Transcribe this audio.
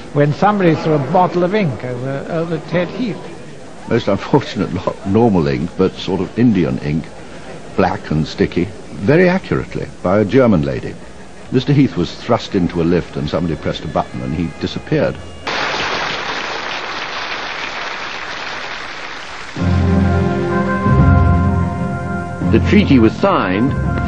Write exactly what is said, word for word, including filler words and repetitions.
when somebody threw a bottle of ink over, over Ted Heath. Most unfortunate lot, normal ink, but sort of Indian ink, black and sticky, very accurately, by a German lady. Mister Heath was thrust into a lift and somebody pressed a button and he disappeared. The treaty was signed,